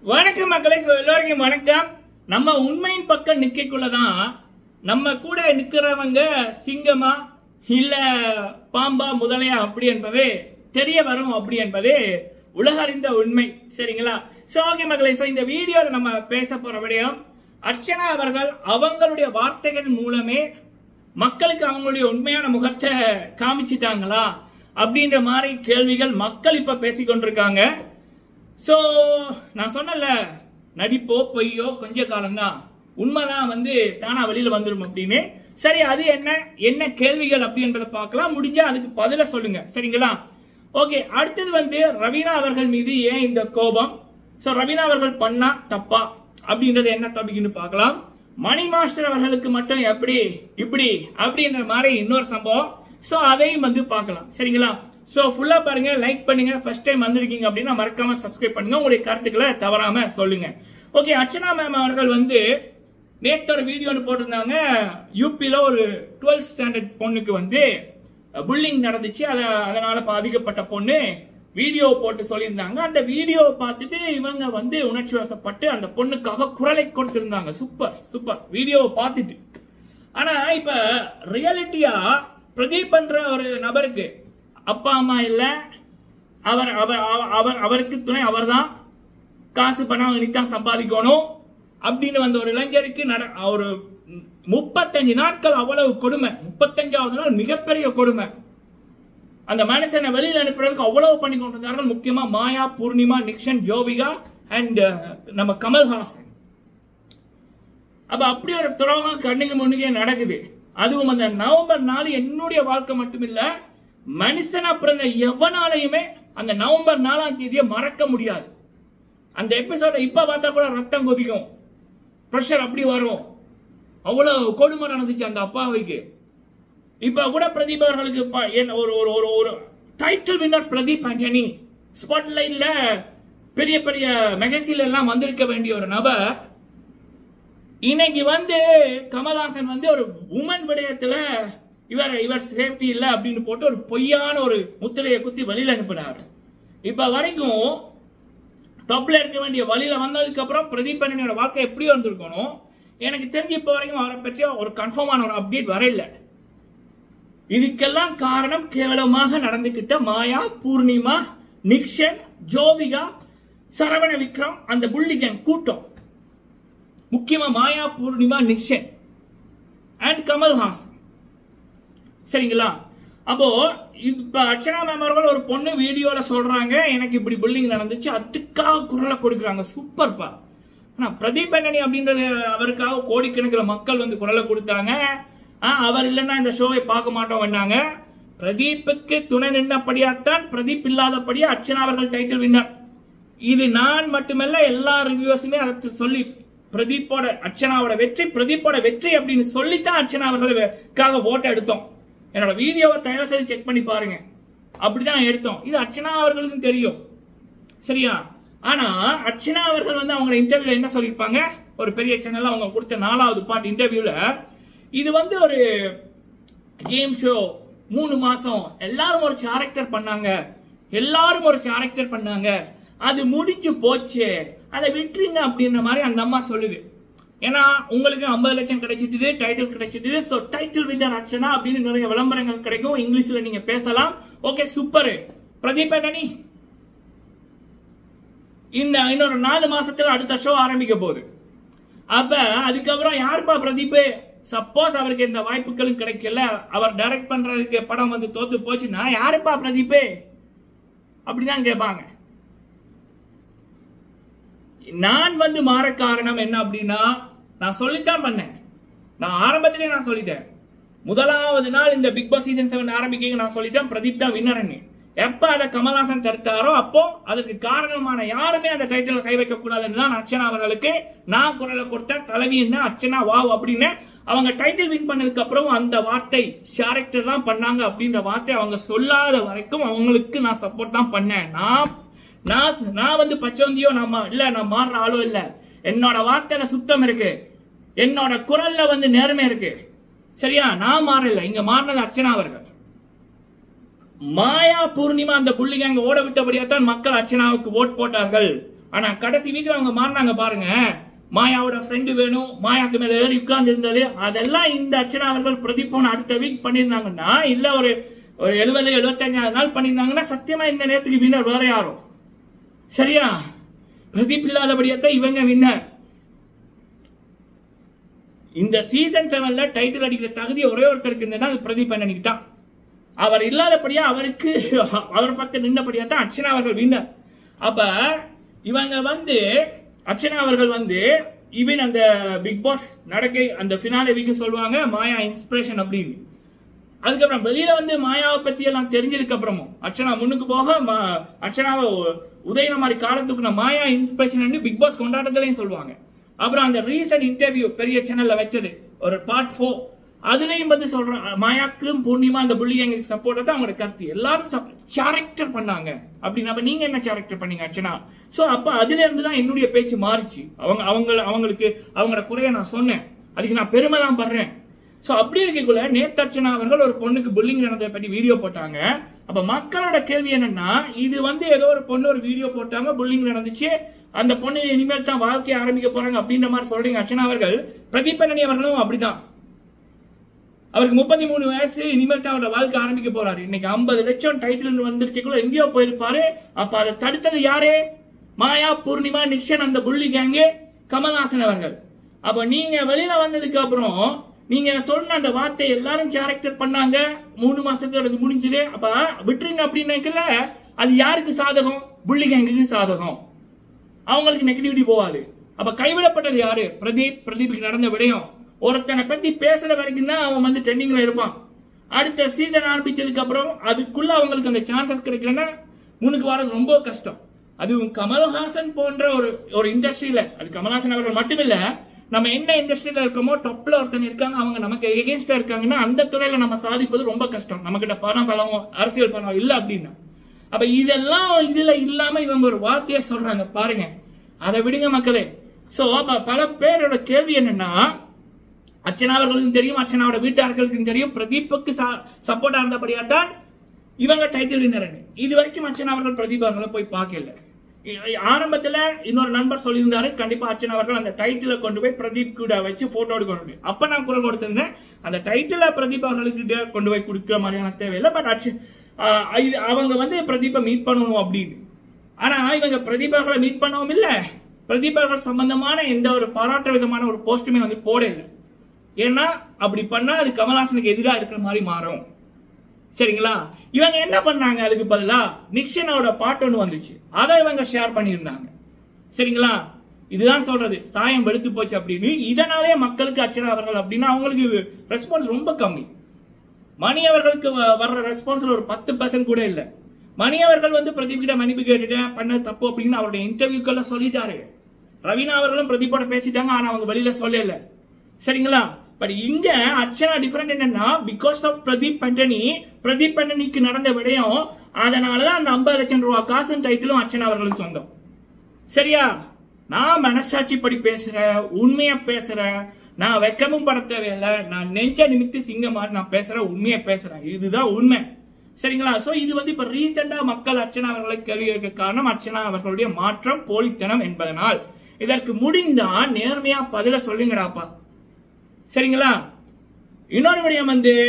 வணக்கம் மக்களே. எல்லாருக்கும் வணக்கம். நம்ம உண்மையின் பக்கம் நிக்கக்குள்ளதான் நம்ம கூட நிக்கிறவங்க சிங்கமா இல்ல பாம்பா முதலையா அப்படி என்பது தெரிய வரும் அப்படி என்பது உலக அறிந்த உண்மை. சரிங்களா? சோ ஓகே மக்களே, இந்த வீடியோல நம்ம பேச போற விடயம், அர்ச்சனா அவர்கள் அவங்களுடைய வார்த்தைகள் மூலமே மக்களுக்கு அவங்களுடைய உண்மையான முகத்தை காமிச்சிட்டாங்களா அப்படின்ற மாதிரி கேள்விகள் மக்கள் இப்ப பேசிக்கொண்டிருக்காங்க. சோ நான் சொன்னல, நடிப்போ பொய்யோ கொஞ்ச காலம்தான், உண்மைதான் தானா வெளியில வந்துடும் அப்படின்னு. சரி, அது என்ன கேள்விகள் அப்படின்றத பார்க்கலாம். முடிஞ்சா அதுக்கு பதில சொல்லுங்க. சரிங்களா? ஓகே, அடுத்தது ரவீனா அவர்கள் மீது ஏன் இந்த கோபம்? சோ ரவீனா அவர்கள் பண்ணா தப்பா அப்படின்றது என்ன டாபிக்னு பார்க்கலாம். மணி மாஸ்டர் அவர்களுக்கு மட்டும் எப்படி இப்படி அப்படின்ற மாதிரி இன்னொரு சம்பவம். சோ அதையும் பார்க்கலாம். சரிங்களா? சோ ஃபுல்லா பாருங்க, லைக் பண்ணுங்க. ஃபர்ஸ்ட் டைம் வந்திருக்கீங்க அப்படின்னா மறக்காம சப்ஸ்கிரைப் பண்ணுங்க. உங்களுடைய கருத்துக்களை தவறாம சொல்லுங்க. ஓகே, அர்ச்சனா மேம் அவர்கள் நேற்று ஒரு வீடியோ போட்டிருந்தாங்க. யூபில ஒரு 12th ஸ்டாண்டர்ட் பொண்ணுக்கு புல்லிங் நடந்துச்சு, அதனால பாதிக்கப்பட்ட பொண்ணு வீடியோ போட்டு சொல்லியிருந்தாங்க. அந்த வீடியோவை பார்த்துட்டு இவங்க உணர்ச்சி வசப்பட்டு அந்த பொண்ணுக்காக குரலை கொடுத்திருந்தாங்க. சூப்பர் சூப்பர் வீடியோவை பார்த்துட்டு. ஆனா இப்ப ரியாலிட்டியா பிரதீப் பண்ற ஒரு நபருக்கு அப்பா அம்மா இல்ல, அவருக்கு துணை அவர்தான், காசு பணம் இனித்தான் சம்பாதிக்கணும் அப்படின்னு ஒரு இளைஞருக்கு ஒரு 35 நாட்கள் அவ்வளவு கொடுமை. 35வது நாள் மிகப்பெரிய கொடுமை. அந்த மனுஷனை வெளியில் அனுப்புறதுக்கு அவ்வளவு பண்ணி கொண்டிருந்தார்கள். முக்கியமா மாயா, பூர்ணிமா, நிக்ஷன், ஜோவிகா அண்ட் நம்ம கமல்ஹாசன். அப்ப அப்படி ஒரு துரோகம் கண்ணுக்கு முன்னுக்கே நடக்குது. அதுவும் அந்த நவம்பர் 4 என்னுடைய வாழ்க்கை மட்டுமில்ல, மனுஷனா பிறந்த எவனாலையுமே அந்த நவம்பர் 4ஆம் தேதியை மறக்க முடியாது. அந்த எபிசோட இப்ப பார்த்தா கூட ரத்தம் கொதிக்கும், பிரஷர் அப்படி வரும். அவ்வளவு கொடுமை நடந்துச்சு அந்த அப்பாவுக்கு. இப்ப கூட பிரதீப் அவர்களுக்கு ஒரு டைட்டில் வின்னர் பிரதீப் ஆண்டனி ஸ்பாட்லைட்ல பெரிய பெரிய மெகசில எல்லாம் வந்திருக்க வேண்டிய ஒரு நபர் இன்னைக்கு கமல்ஹாசன் ஒரு உமன் விடயத்துல இவர் சேஃப்டி இல்ல அப்படின்னு போட்டு ஒரு பொய்யான ஒரு முத்திரையை குத்தி வெளியில அனுப்பினார். இப்ப வரைக்கும் டாப்ல இருக்க வேண்டிய வழியில வந்ததுக்கு அப்புறம் பிரதீப் ஆண்டனியோட வாழ்க்கை எப்படி வந்திருக்கணும் எனக்கு தெரிஞ்சு இப்ப வரைக்கும் அவரை பற்றி ஒரு கன்ஃபார்மான ஒரு அப்டேட் வரையில. இதுக்கெல்லாம் காரணம் கேவலமாக நடந்துகிட்ட மாயா, பூர்ணிமா, நிக்ஷன், ஜோவிகா, சரவண விக்ரம், அந்த புல்லிகன் கூட்டம். முக்கியமா மாயா, பூர்ணிமா, நிக்ஷன் அண்ட் கமல்ஹாசன். சரிங்களா? அப்போ இப்ப அர்ச்சனா மேம் அவர்கள் ஒரு பொண்ணு வீடியோல சொல்றாங்க, எனக்கு இப்படி புல்லிங் நடந்துச்சு, அதுக்காக குரலை கொடுக்குறாங்க. சூப்பர்ப்பா. ஆனா பிரதீப் ஆண்டனி அப்படின்றது அவருக்காக கோடிக்கணக்கில் மக்கள் குரலை கொடுத்தாங்க. அவர் இல்லைன்னா இந்த ஷோவை பார்க்க மாட்டோம் வேண்டாங்க. பிரதீப்புக்கு துணை நின்றபடியாத்தான் பிரதீப் இல்லாதபடியா அர்ச்சனா அவர்கள் டைட்டில் வின்னர். இது நான் மட்டுமல்ல, எல்லா ரிவ்யூஸுமே அதை சொல்லி பிரதீப்போட அர்ச்சனாவோட வெற்றி, பிரதீப்போட வெற்றி அப்படின்னு சொல்லித்தான் அர்ச்சனா அவர்களுக்காக ஓட்ட எடுத்தோம். என்னோட வீடியோவை தயவு செய்து செக் பண்ணி பாருங்க. அப்படிதான் எடுத்தோம். இது அர்ச்சனா அவர்களுக்கும் தெரியும். சரியா? ஆனா அர்ச்சனா அவர்கள் அவங்க இன்டர்வியூல என்ன சொல்லியிருப்பாங்க, ஒரு பெரிய சேனல்ல அவங்க கொடுத்த 4வது பார்ட் இன்டர்வியூல, இது ஒரு கேம் ஷோ, 3 மாசம் எல்லாரும் ஒரு கேரக்டர் பண்ணாங்க, அது முடிஞ்சு போச்சு, அதை விட்டுருங்க அப்படின்ற மாதிரி அந்த அம்மா சொல்லுது. ஏன்னா உங்களுக்கு 50 லட்சம் கிடைச்சிட்டு, டைட்டில் கிடைச்சிட்டு, சோ டைட்டில் வின்னர் அர்ச்சனா அப்படின்னு நிறைய விளம்பரங்கள் கிடைக்கும், இங்கிலீஷ்ல நீங்க பேசலாம். Okay, super. பிரதீப் ஆண்டனி இன்னொரு 4 மாசத்துல அடுத்த ஷோ ஆரம்பிக்க போகுது. அப்ப அதுக்கப்புறம் யாருப்பா பிரதீப்? சப்போஸ் அவருக்கு இந்த வாய்ப்புகளும் கிடைக்கல, அவர் டைரக்ட் பண்றதுக்கு படம் தோத்து போச்சுன்னா யாருப்பா பிரதீப் அப்படிதான் கேட்பாங்க. நான் மாற காரணம் என்ன அப்படின்னா, நான் சொல்லித்தான் பண்ணேன். நான் ஆரம்பத்திலே நான் சொல்லிட்டேன். முதலாவது நாள் இந்த பிக் பாஸ் சீசன் 7 ஆரம்பிக்க நான் சொல்லிட்டேன் பிரதீப் தான் வின்னர். எப்ப அதை கமல்ஹாசன் தடுத்தாரோ அப்போ அதுக்கு காரணமான யாருமே அந்த டைட்டில் கை வைக்க கூடாதுன்னு தான் அர்ச்சனா அவர்களுக்கு நான் குரலை கொடுத்த தலைவி என்ன அர்ச்சனா வாவ் அப்படின்னு. அவங்க டைட்டில் வின் பண்ணதுக்கு அப்புறம் அந்த வார்த்தை கேரக்டர் தான் பண்ணாங்க அப்படின்ற வார்த்தை அவங்க சொல்லாத வரைக்கும் அவங்களுக்கு நான் சப்போர்ட் தான் பண்ணேன். நான் பச்சோந்தியோ நான் மாறுற ஆளோ இல்ல. என்னோட வார்த்தையில சுத்தம் இருக்கு, என்னோட குரல்ல நேர்மை இருக்கு. சரியா? நான் மாறல. இங்க மாறினது அர்ச்சனா அவர்கள். மாயா, பூர்ணிமா அந்த புள்ளி கேங்க ஓட விட்டபடியாத்தான் மக்கள் அர்ச்சனாவுக்கு ஓட் போட்டார்கள். ஆனா கடைசி வீக்ல அவங்க மாறினாங்க பாருங்க. மாயாவோட ஃப்ரெண்டு வேணும், மாயாக்கு மேல ஏறி உட்கார்ந்து இருந்தது, அதெல்லாம் இந்த அர்ச்சனா அவர்கள் பிரதீப் அடுத்த வீக் பண்ணிருந்தாங்கன்னா, இல்ல ஒரு 70-75 நாள் பண்ணிருந்தாங்கன்னா சத்தியமா இந்த நேரத்துக்கு வின்னர் வேற யாரும். சரியா? பிரதீப் இல்லாதபடியாத்தான் இவங்க வின்னர். இந்த சீசன் 7ல டைட்டில் அடிக்கிற தகுதி ஒரே ஒருத்தருக்கு இருந்ததுன்னா அது பிரதீப் அண்ணனுக்கு தான். அவர் இல்லாதபடியா அவருக்கு அவர் பக்கம் நின்னபடியா தான் அர்ச்சனா அவர்கள் வின்னர். அப்ப இவங்க அர்ச்சனா அவர்கள் ஈவன் அந்த பிக் பாஸ் நடக்கை அந்த ஃபினாலே வீக்கு சொல்லுவாங்க மாயா இன்ஸ்பிரேஷன் அப்படின்னு. அதுக்கப்புறம் வெளியில மாயாவை பத்தி எல்லாம் தெரிஞ்சதுக்கு அப்புறமும் அர்ச்சனா முன்னுக்கு போக அர்ச்சனாவை உதயன மாதிரி காலத்துக்கு மாயா இன்ஸ்பிரேஷன் பிக் பாஸ் கொண்டாட்டத்திலையும் சொல்லுவாங்க. அப்புறம் அந்த ரீசன்ட் இன்டர்வியூ பெரிய சேனல்ல வச்சது ஒரு பார்ட் 4 அதுலயும் சொல்றேன் மாயாக்கும் பூர்ணிமா அந்த புள்ளி எங்களுக்கு சப்போர்ட் தான் அவங்களோட கருத்து. எல்லாரும் கேரக்டர் பண்ணாங்க அப்படின்னா நீங்க என்ன கேரக்டர் பண்ணீங்க அர்ச்சனா? சோ அப்ப அதுல இருந்து தான் என்னுடைய பேச்சு மாறிச்சு. அவங்களுக்கு அவங்களோட குறைய நான் சொன்னேன், அதுக்கு நான் பெருமை தான் படுறேன். சோ அப்படி இருக்கக்குள்ள நேத்து அர்ச்சனா அவர்கள் ஒரு பொண்ணுக்கு புல்லிங் நடந்ததை பத்தி வீடியோ போட்டாங்க. அப்ப மக்களோட கேள்வி என்னன்னா, இது ஏதோ ஒரு பொண்ணு ஒரு வீடியோ போட்டாங்க, புல்லிங் நடந்துச்சு, அந்த பொண்ணு இனிமேல் தான் வாழ்க்கையை ஆரம்பிக்க போறாங்க அப்படின்ற மாதிரி சொல்றீங்க அர்ச்சனா அவர்கள். பிரதீப் அண்ணனி அவர்களும் அப்படிதான். அவருக்கு 33 வயசு, இனிமேல் தான் அவரோட வாழ்க்கை ஆரம்பிக்க போறாரு. இன்னைக்கு 50 லட்சம் டைட்டில் வந்திருக்கக்குள்ள எங்கேயோ போயிருப்பாரு. அப்ப அதை தடுத்தது யாரு? மாயா, பூர்ணிமா, நிக்ஷன், அந்த புள்ளி கேங்கு, கமல்ஹாசன் அவர்கள். அப்ப நீங்க வெளியில வந்ததுக்கு அப்புறம் நீங்க சொன்ன அந்த வார்த்தை எல்லாரும் கேரக்டர் பண்ணாங்க, 3 மாசத்துல அது முடிஞ்சது. அப்ப விட்டுருங்க அப்படின்னு அது யாருக்கு சாதகம்? புள்ளி கேங்குக்கு சாதகம். அவங்களுக்கு நெகட்டிவிட்டி போவாது. அப்ப கைவிடப்பட்டது யாரு? பிரதீப்புக்கு நடந்த விடயம். ஒருத்தனை பத்தி பேசுற வரைக்கும் தான் அவன் ட்ரெண்டிங்ல இருப்பான். அடுத்த சீசன் ஆரம்பிச்சதுக்கு அப்புறம் அதுக்குள்ள அவங்களுக்கு அந்த சான்சஸ் கிடைக்கலன்னா முன்னுக்கு வர்றது ரொம்ப கஷ்டம். அதுவும் கமல்ஹாசன் போன்ற ஒரு இண்டஸ்ட்ரியில, அது கமல்ஹாசன் அவர்கள் மட்டுமில்ல, நம்ம என்ன இண்டஸ்ட்ரியில இருக்கோமோ டாப்ல ஒருத்தன் இருக்காங்க, அவங்க நமக்கு எகென்ஸ்டா இருக்காங்கன்னா அந்த துறையில நம்ம சாதிப்பது ரொம்ப கஷ்டம். நம்ம கிட்ட பணம் அரசியல் பணம் இல்ல அப்படின்னா. அப்ப இதெல்லாம் இதுல இல்லாம இவங்க ஒரு வார்த்தையை சொல்றாங்க பாருங்க. அதை விடுங்க மக்களே. சோ பல பேரோட கேள்வி என்னன்னா, அர்ச்சனா அவர்களுக்கும் தெரியும், அர்ச்சனாவோட வீட்டார்களுக்கும் தெரியும், பிரதீப்புக்கு சப்போர்ட்டா இருந்தபடியா தான் இவங்க டைட்டில் வின்னர். இது வரைக்கும் அர்ச்சனா அவர்கள் பிரதீப் அவர்களை போய் பார்க்கல. ஆரம்பத்துல இன்னொரு நண்பர் சொல்லியிருந்தாரு, கண்டிப்பா அர்ச்சனா அவர்கள் அந்த டைட்டில கொண்டு போய் பிரதீப் கூட வச்சு போட்டோ எடுக்கணும். அப்ப நான் குரல் கொடுத்திருந்தேன், அந்த டைட்டில பிரதீப் அவர்களுக்கு கொண்டு போய் கொடுக்கிற மாதிரியான தேவையில்லை. பட் அவங்க பிரதீப்பை மீட் பண்ணணும் அப்படின்னு. ஆனா இவங்க பிரதீப் அவர்களை மீட் பண்ணவும் இல்ல, பிரதீப் அவர்கள் சம்பந்தமான எந்த ஒரு பாராட்ட விதமான ஒரு போஸ்டுமே போடல. ஏன்னா அப்படி பண்ணா அது கமல்ஹாசனுக்கு எதிராக இருக்கிற மாதிரி மாறும். சரிங்களா? இவங்க என்ன பண்ணாங்க, அதுக்கு பதிலா நிக்ஷனோட பாட்டு ஒன்று வந்துச்சு, அதை இவங்க ஷேர் பண்ணியிருந்தாங்க. சரிங்களா? இதுதான் சொல்றது சாயம் வெளுத்து போச்சு அப்படின்னு. இதனாலே மக்களுக்கு அர்ச்சனா அவர்கள் அப்படின்னா அவங்களுக்கு ரெஸ்பான்ஸ் ரொம்ப கம்மி. மணி அவர்களுக்கு வர்ற ரெஸ்பான்ஸ்ல ஒரு 10% கூட இல்ல. மணி அவர்கள் பிரதீப் கிட்ட மன்னிப்பு கேட்டுட்டேன், பண்ண தப்பு அப்படின்னு அவருடைய இன்டர்வியூக்கள்ல சொல்லிட்டாரு. ரவீனா அவர்களும் பிரதீப்போட பேசிட்டாங்க, ஆனா அவங்க வெளியில சொல்லல. சரிங்களா? பட் இங்க அர்ச்சனா டிஃபரெண்ட் என்னன்னா, பிகாஸ் ஆஃப் பிரதீப் அண்டனிக்கு நடந்த விடயம், அதனாலதான் அந்த 50 லட்சம் ரூபாய் காசு டைட்டிலும் அர்ச்சனா அவர்களுக்கு சொந்தம். சரியா? நான் மனசாட்சி படி பேசுறேன், உண்மையா பேசுறேன், நான் வெக்கமும் பட தேவையில்லை, நான் நெஞ்ச நிமித்தி சிங்க மாதிரி நான் பேசுறேன், உண்மையா பேசுறேன், இதுதான் உண்மை. சரிங்களா? சோ இது இப்ப ரீசெண்டா மக்கள் அர்ச்சனா அவர்களை கேள்வி கேட்க காரணம் அர்ச்சனா அவர்களுடைய மாற்றம், போலித்தனம் என்பதனால். இதற்கு முடிந்தா நேர்மையா பதில சொல்லுங்கடாப்பா. சரிங்களா? இன்னொரு விடயம்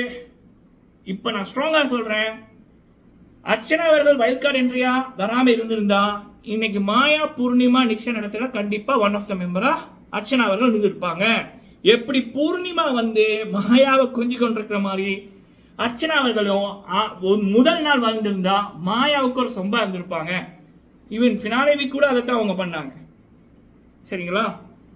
இப்ப நான் ஸ்ட்ராங்கா சொல்றேன், அர்ச்சனா அவர்கள் வைல்ட் கார்டு என்ட்ரியா வராம இருந்திருந்தா இன்னைக்கு மாயா, பூர்ணிமா, நிக்ஷன் இடத்துல கண்டிப்பா ஒன் ஆஃப் த மெம்பரா அர்ச்சனா அவர்கள் இருந்திருப்பாங்க. எப்படி பூர்ணிமா மாயாவை கொஞ்சி கொண்டிருக்கிற மாதிரி அர்ச்சனா அவர்களும் முதல் நாள் வந்திருந்தா மாயாவுக்கு ஒரு சொம்பா இருந்திருப்பாங்க. ஈவன் ஃபினாலே கூட அதைத்தான் அவங்க பண்ணாங்க. சரிங்களா?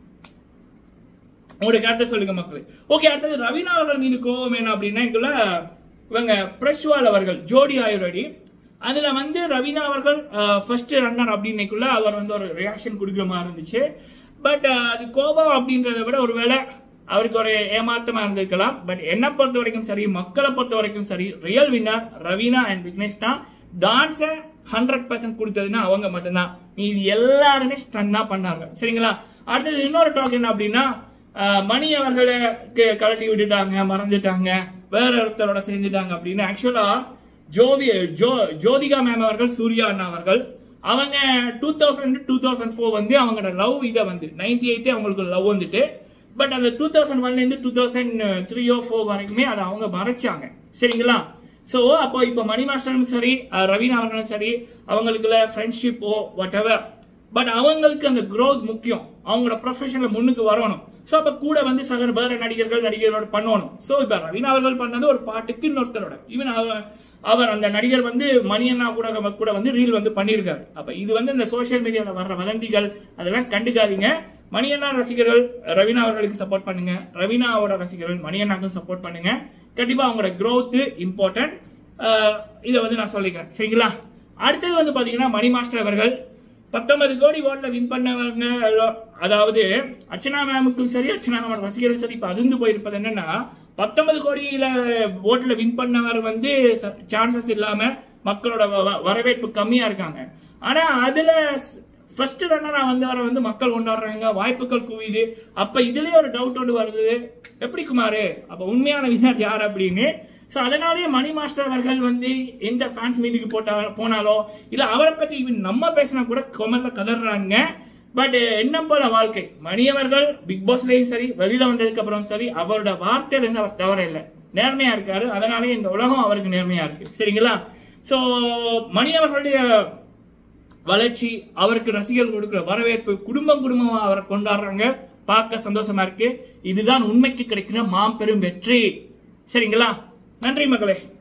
உங்களுடைய கருத்தை சொல்லுங்க மக்களே. ஓகே, அடுத்தது ரவீனா அவர்கள் மீது கோவம் என்ன அப்படின்னா, இவங்க பிரஷ்வால் அவர்கள் ஜோடி ஆயுர்வேடி அதுல ரவீனா அவர்கள் ஃபர்ஸ்ட் ரன்னர் அப்படின்னைக்குள்ள அவர் ஒரு ரியாக்ஷன் கொடுக்குற மாதிரி இருந்துச்சு. பட் அது கோபம் அப்படின்றத விட ஒருவேளை அவருக்கு ஒரு ஏமாத்தமா இருந்திருக்கலாம். பட் என்ன பொறுத்த வரைக்கும் சரி, மக்களை பொறுத்த வரைக்கும் சரி, real winner Raveena and Vignesh தான். டான்ஸை 100% கொடுத்ததுன்னா அவங்க மட்டும்தான். இது எல்லாருமே ஸ்டன்னா பண்ணாங்க. சரிங்களா? அடுத்தது இன்னொரு டாக் என்ன அப்படின்னா, மணி அவர்களை கலட்டி விட்டுட்டாங்க, மறந்துட்டாங்க, வேற ஒருத்தரோட சேர்ந்துட்டாங்க அப்படின்னு. ஆக்சுவலா ஜோதிகா மேம் அவர்கள், சூர்யா அண்ணா அவர்கள் அவங்க 2000-2004 வந்து அவங்களோட லவ் இதை வந்து 98 அவங்களுக்கு லவ் வந்துட்டு, பட் அந்த 2001 2003 or 4 வரைக்குமே அதை அவங்க மறைச்சாங்க. சரிங்களா? ஸோ அப்போ இப்போ மணி மாஸ்டரும் சரி ரவீனா அவர்களும் சரி அவங்களுக்குள்ள ஃப்ரெண்ட்ஷிப்போ வாட் எவர், பட் அவங்களுக்கு அந்த க்ரோத் முக்கியம், அவங்களோட ப்ரொஃபஷன்ல முன்னுக்கு வரணும். ஸோ அப்போ கூட வந்து வேற நடிகர்களோட பண்ணணும். ஸோ இப்போ ரவீனா அவர்கள் பண்ணது ஒரு பாட்டுக்கு இன்னொருத்தரோட, ஈவன் அவர் அந்த நடிகர் வந்து மணியண்ணா கூட வந்து ரீல் வந்து பண்ணியிருக்காரு. அப்போ இது வந்து இந்த சோசியல் மீடியாவில் வர்ற வதந்திகள் அதெல்லாம் கண்டுக்காதீங்க. மணியண்ணா ரசிகர்கள் ரவீனா அவர்களுக்கு சப்போர்ட் பண்ணுங்க, ரவீனாவோட ரசிகர்கள் மணியண்ணாக்கும் சப்போர்ட் பண்ணுங்க. கண்டிப்பா அவங்களோட growth இம்பார்ட்டன்ட். இதை வந்து நான் சொல்லிக்கிறேன். சரிங்களா? அடுத்தது வந்து பாத்தீங்கன்னா மணி மாஸ்டர் அவர்கள் 19 கோடி ஓட்ல வின் பண்ணவங்க, அதாவது அர்ச்சனா மேமுக்கும் சரி அர்ச்சனா மேமோட ரசிகர்கள் சரி இப்ப அதிர்ந்து போயிருப்பது என்னன்னா 19 கோடியில ஓட்ல வின் பண்ணவர் வந்து சான்சஸ் இல்லாம மக்களோட வரவேற்பு கம்மியா இருக்காங்க. ஆனா அதுல ஃபர்ஸ்ட் ரன்னரா வந்தவரை வந்து மக்கள் கொண்டாடுறாங்க, வாய்ப்புகள் குவியுது. அப்ப இதுலயே ஒரு டவுட் ஒன்று வருது, எப்படி குமாரு அப்ப உண்மையான வின்னர் யார் அப்படின்னு. ஸோ அதனாலேயே மணி மாஸ்டர் அவர்கள் வந்து எந்த ஃபேன்ஸ் மீட்டுக்கு போனாலோ இல்ல அவரை பத்தி நம்ம பேசினா கூட கொமல்ல கதறாங்க. பட் என்ன போல வாழ்க்கை, மணி அவர்கள் பிக் பாஸ்லயும் சரி வெளியில வந்ததுக்கு அப்புறம் சரி அவரோட வார்த்தையில இருந்து அவர் தவற இல்லை, நேர்மையா இருக்காரு. அதனாலே இந்த உலகம் அவருக்கு நேர்மையா இருக்கு. சரிங்களா? ஸோ மணி அவர்களுடைய வளர்ச்சி, அவருக்கு ரசிகர்கள் கொடுக்கிற வரவேற்பு, குடும்பமா அவரை கொண்டாடுறாங்க, பார்க்க சந்தோஷமா இருக்கு. இதுதான் உண்மைக்கு கிடைக்கிற மாபெரும் வெற்றி. சரிங்களா? நன்றி மக்களே.